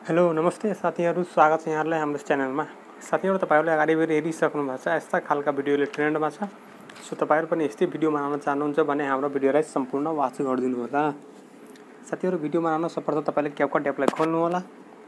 Hello नमस्ते साथीहरू, स्वागत छ यहाँलाई हाम्रो च्यानलमा। साथीहरू, तपाईहरुले अगाडि हेरिसक्नु भएको छ, यस्ता खालका भिडियोले ट्रेन्डमा छ। सो तपाईहरु पनि यस्तै भिडियो बनाउन चाहनुहुन्छ भने हाम्रो भिडियोलाई सम्पूर्ण वाच गरिदिनु होला। साथीहरू, भिडियो बनाउन सर्वप्रथम तपाईले क्यापकट एपलाई खोल्नु होला।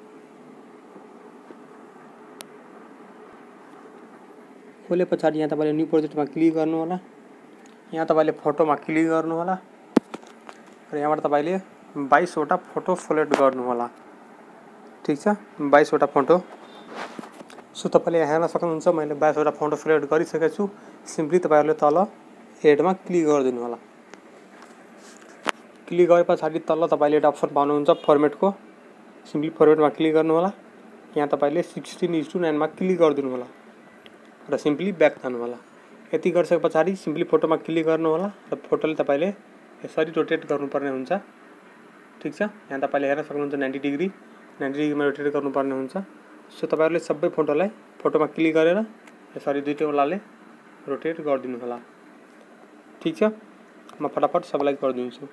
खोले पछाडि यहाँ तपाईले न्यू प्रोजेक्टमा क्लिक गर्नु होला। यहाँ तपाईले फोटोमा क्लिक गर्नु होला र यहाँबाट तपाईले 22 वटा फोटो सेलेक्ट गर्नु होला। ठीक छ, 22 वटा फोटो। सो तपाईले यहाँ हेर्न सक्नुहुन्छ मैले 22 वटा फोटो सेलेक्ट गरिसकेको छु। सिम्पली तपाईहरुले तल एडमा क्लिक गरिदिनु होला। क्लिक गरे पछाडि तल तपाईले एउटा अप्सन पाउनुहुन्छ फर्मेटको। सिम्पली फर्मेटमा क्लिक गर्नु होला। यहाँ तपाईले 16:9 मा क्लिक गरिदिनु होला र सिम्पली ब्याक जानु होला। यति गरिसके पछाडि सिम्पली फोटोमा क्लिक गर्नु होला र फोटोले तपाईले यसरी रोटेट गर्नुपर्ने हुन्छ। ठीक छ, यहाँ तपाईले हेर्न सक्नुहुन्छ 90 डिग्री मा रोटेट गर्नुपर्ने हुन्छ। सो तपाईहरुले सबै फोटोलाई फोटोमा क्लिक गरेर यसरी दुईटै ओलाले रोटेट गरिदिनु होला। ठीक छ, म फटाफट सबैलाई गरिदिन्छु।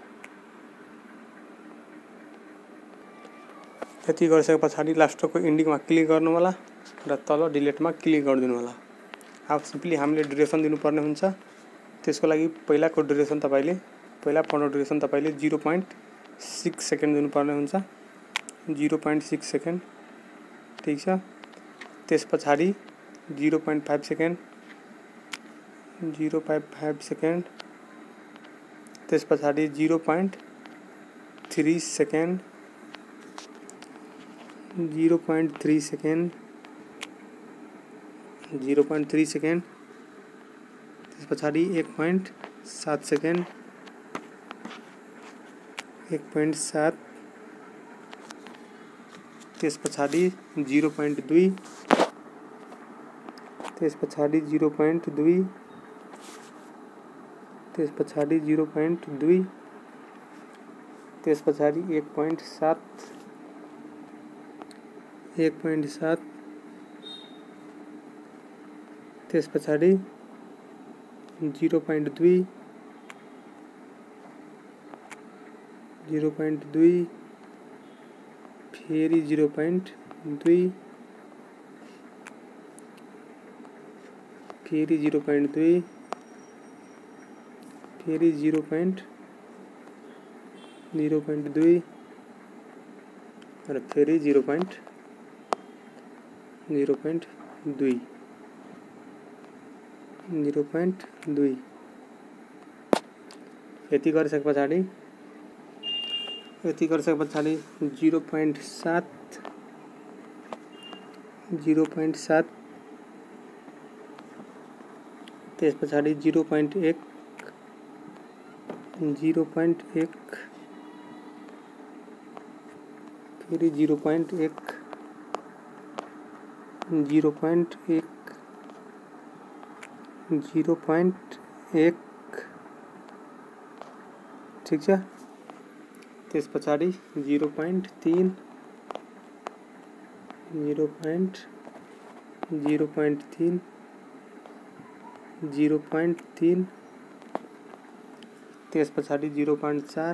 यति गरिसके पछाडि लास्टको इन्डिङमा क्लिक गर्नु होला र तल डिलिटमा क्लिक गरिदिनु होला। अब सिम्पली हामीले ड्युरेसन दिनुपर्ने हुन्छ। त्यसको लागि पहिलाको ड्युरेसन तपाईले पहिला फोटो ड्युरेसन तपाईले 0.6 सेकेन्ड दिनुपर्ने हुन्छ। 0.6 सेकेन्ड। ठीक छ, त्यस पछाडि 0.5 सेकेन्ड 0.5 सेकेन्ड। त्यस पछाडि 0.3 सेकेन्ड 0.3 सेकेन्ड 0.3 सेकेन्ड। त्यस पछाडि 1.7 सेकेन्ड 1.7। त्यस पछाडि 0.2। त्यस पछाडि 0.2। त्यस पछाडि 0.2। त्यस पछाडि 1.7 1.7। त्यस पछाडि 0.2 0.2। फेरि 0.2 फेरि 0.2 फेरि 0.2 र फेरि 0.2 यति गरिसके पछाडि 0.7 0.7। त्यस पछाडि 0.1 0.1 फेरि 0.1 0.1 0.1। ठीक छ, त्यस पछाडि 0.3 0.3 0.3। त्यस पछाडि 0.4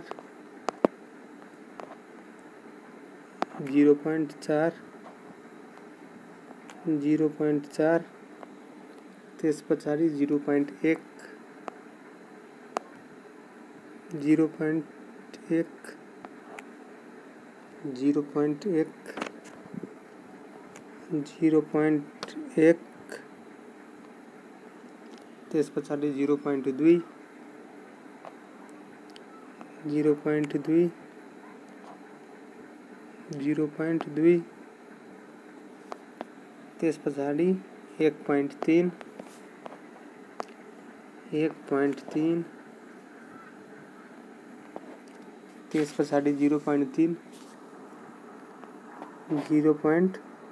0.4 0.4। त्यस पछाडि 0.1 0.1 0.1 0.1। त्यस पछाडि 0.2 0.2 0.2। त्यस पछाडि 1.3 1.3। त्यस पछाडि 0.3 0.3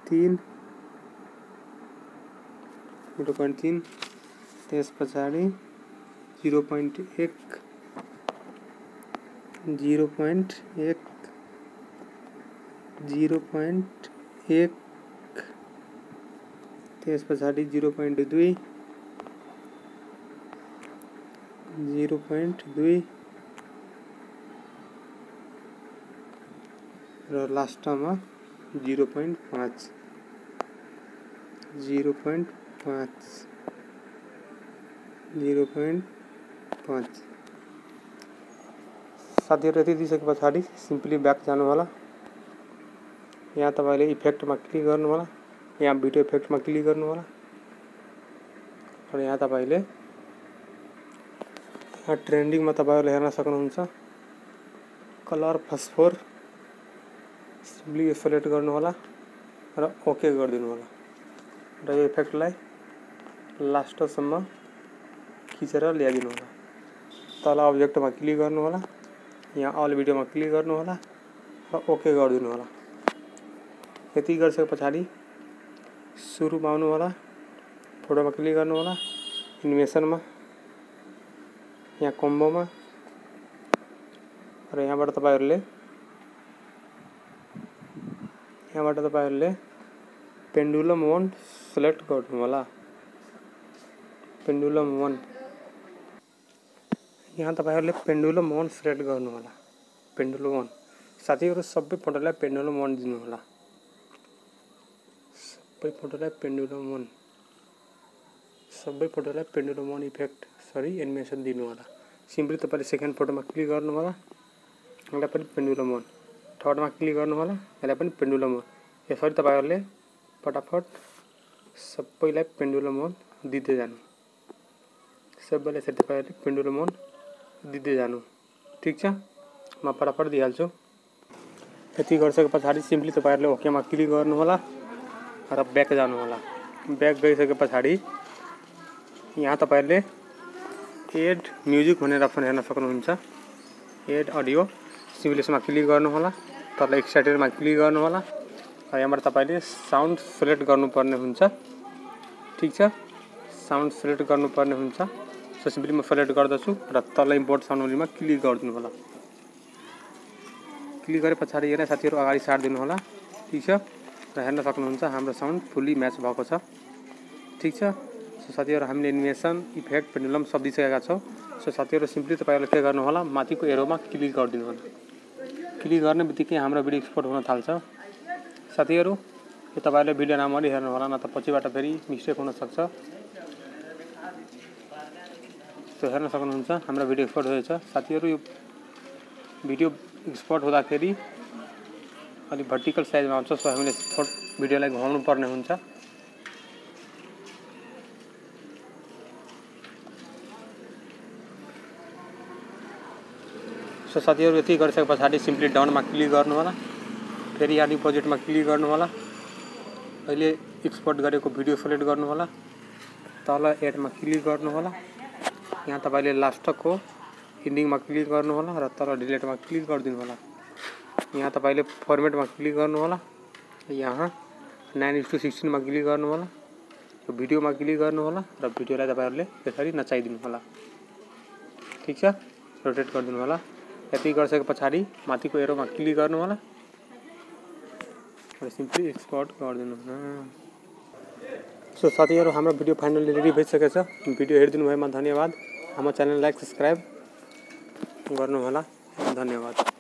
0.3। त्यस पछाडि 0.1 0.1 0.1। त्यस पछाडि 0.2 0.2 र लास्टमा 0.5 साथीहरु यति दिइसके पछाडि सिम्पली ब्याक जानुहोला। यहाँ तपाईले इफेक्टमा क्लिक गर्नुहोला। यहाँ भिडियो इफेक्टमा क्लिक गर्नुहोला र यहाँ तपाईले यहाँ ट्रेन्डिङमा तपाईहरुले हेर्न सक्नुहुन्छ कलर फस्फोर सिम्पली यो सेलेक्ट गर्नुहोला र ओके गरिदिनु होला र यो इफेक्टलाई लास्टसम्म खिचेर ल्याइदिनु होला। तल अब्जेक्टमा क्लिक गर्नु होला। यहाँ अल भिडियोमा क्लिक गर्नु होला र ओके गरिदिनु होला। यति गरिसके पछाडि सुरुमा आउनु होला। फोटोमा क्लिक गर्नु होला। एनिमेसनमा यहाँ कम्बोमा र यहाँबाट तपाईहरुले पेन्डुलम 1 सिलेक्ट गर्नु होला। पेन्डुलम 1 यहाँ तपाईहरुले पेन्डुलम 1 सिलेक्ट गर्नु होला। पेन्डुलम 1 साथीहरु सबै फोटोलाई पेन्डुलम 1 दिनु होला। सबै फोटोलाई पेन्डुलम 1 इफेक्ट एनिमेसन दिनु होला। सिम्पली तपाईले सेकेन्ड फोटोमा क्लिक गर्नु होला। यसलाई पनि पेन्डुलम 1 थर्डमा क्लिक गर्नु होला। यसलाई पनि पेन्डुलम 1 यसरी तपाईहरुले फटाफट सबैलाई पेन्डुलम 1 दिदै जानु। सबैलाई यसरी तपाईहरुले पेन्डुलम 1 दिदै जानु। ठीक छ, म फटाफट दिइहाल्छु। यति गरिसके पछाडि सिम्पली तपाईहरुले ओकेमा क्लिक गर्नु होला र ब्याक जानु होला। ब्याक गइसके पछाडि यहाँ तपाईहरुले एड म्युजिक भनेर अप्सन हेर्न सक्नुहुन्छ। एड अडियो सिम्पली यसमा क्लिक गर्नु होला। तल एक्सट्राक्टरमा क्लिक गर्नु होला र यहाँबाट तपाईले साउन्ड सिलेक्ट गर्नुपर्ने हुन्छ। ठीक छ, साउन्ड सिलेक्ट गर्नुपर्ने हुन्छ। सो सिम्पली म सिलेक्ट गर्दछु र तल इम्पोर्ट साउन्ड ओन्लीमा क्लिक गरिदिनु होला। क्लिक गरे पछाडि हेर्न साथीहरु अगाडि सार्दिनु होला। ठीक छ, र हेर्न सक्नुहुन्छ हाम्रो साउन्ड फुल्ली म्याच भएको छ। ठीक छ, सो साथीहरु हामीले एनिमेसन इफेक्ट पेन्डुलम सब दिइसकेका छौं। सो साथीहरु सिम्पली तपाईहरुले के गर्नु होला, माथिको एरोमा क्लिक गरिदिनु होला। क्लिक गर्ने बित्तिकै हाम्रो भिडियो एक्सपोर्ट हुन थाल्छ। साथीहरु यो तपाईहरुले भिडियो राम्ररी हेर्नु होला, न त पछिबाट फेरि मिस्टेक हुन सक्छ। सो हेर्न सक्नुहुन्छ हाम्रो भिडियो एक्सपोर्ट भएछ। साथीहरु यो भिडियो एक्सपोर्ट हुँदाखेरि अलि भर्टिकल साइजमा आउँछ। सो हामीले भिडियोलाई घुमाउनु पर्ने हुन्छ। सो साथीहरु यति गरिसके पछाडि सिम्पली डाउनमा क्लिक गर्नु होला। फेरि यहाँ डिपोजिटमा क्लिक गर्नु होला। अहिले एक्सपोर्ट गरेको भिडियो सिलेक्ट गर्नु होला। तल एडमा क्लिक गर्नु होला। यहाँ तपाईले लास्टको एन्डिङमा क्लिक गर्नु होला र तल डिलिटमा क्लिक गरिदिनु होला। यहाँ तपाईले फर्मेटमा क्लिक गर्नु होला। यहाँ 9:16 मा क्लिक गर्नु होला। भिडियोमा क्लिक गर्नु होला र भिडियोलाई तपाईहरुले यसरी नचाइदिनु होला। ठीक छ, रोटेट गरिदिनु होला। यति गरिसके पछाडि माथिको एरोमा क्लिक गर्नु होला र सिम्पली एक्सपोर्ट गरिदिनु होला। सो साथीहरु हाम्रो भिडियो फाइनली रेडी भइसकेको छ। भिडियो हेरिदिनु भएमा धन्यवाद। हाम्रो च्यानल लाइक सब्स्क्राइब गर्नु होला। धन्यवाद।